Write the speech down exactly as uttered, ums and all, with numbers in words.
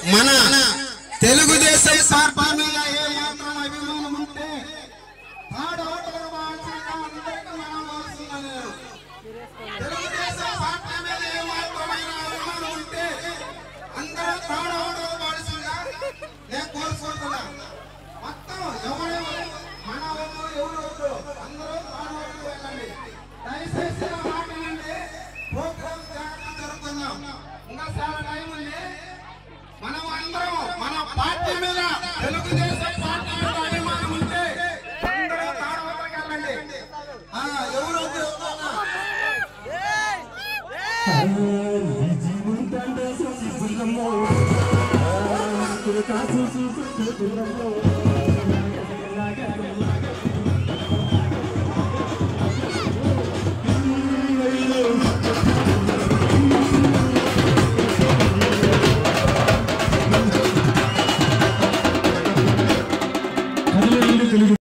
మన తెలుగుదేశం పార్టీ మీద ఏ మాత్రం అభిమానం ఉంటే తెలుగుదేశం పార్టీ మీద ఏ మాత్రమైన అభిమానం ఉంటే అందరూ తాడవడం పాడుతున్నా నేను కోరుకుంటున్నా. మొత్తం ఎవరెవరు మన ఎవరు అందరూ తాడవడం వెళ్ళండి. దయచేసి మాట వినండి. ప్రోగ్రామ్ జాగ్రత్త జరుగుతున్నాం. ఇంకా చాలా టైం ఉంది. మనం అందరం మన పార్టీ మీద తెలుగుదేశం పార్టీ మీద అభిమానం ఉంటే అందరూ తాడవడానికి వెళ్ళండి. ఎవరు